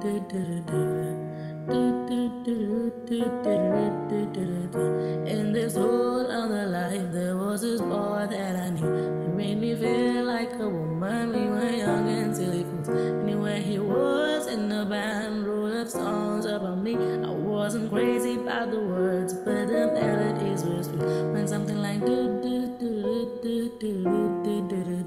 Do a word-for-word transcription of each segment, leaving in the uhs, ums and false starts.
In this whole other life, there was this boy that I knew. He made me feel like a woman. We were young and silly fools. Anywhere he was in the band, wrote up songs about me. I wasn't crazy about the words, but the melodies were sweet. When something like do do do do do do do do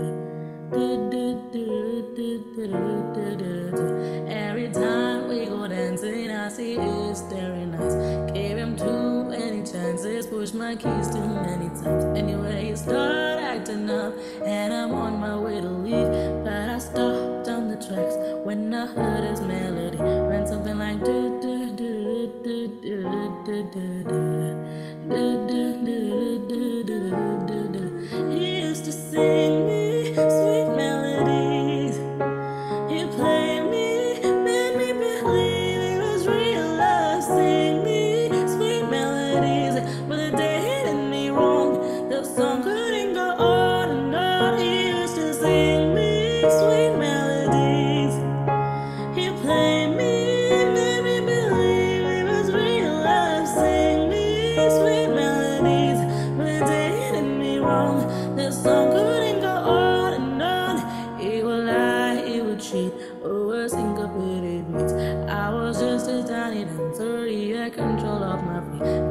do. Every time we go dancing, I see his staring eyes. Gave him too many chances, pushed my keys too many times. Anyway, he started acting up, and I'm on my way to leave. But I stopped on the tracks when I heard his melody. Ran something like do do do do do do do do do do do. He used to sing me sweet melodies. He played me, made me believe it was real love. Sing me sweet melodies, but the day he did me wrong, the song couldn't go on and on. He used to sing me sweet melodies. He played me, made me believe it was real love. Sing me sweet melodies, but the day he did me wrong, the song couldn't go on and on. He would lie, he would cheat, over syncopated beats. I was just a tiny dancer, he had control of my feet.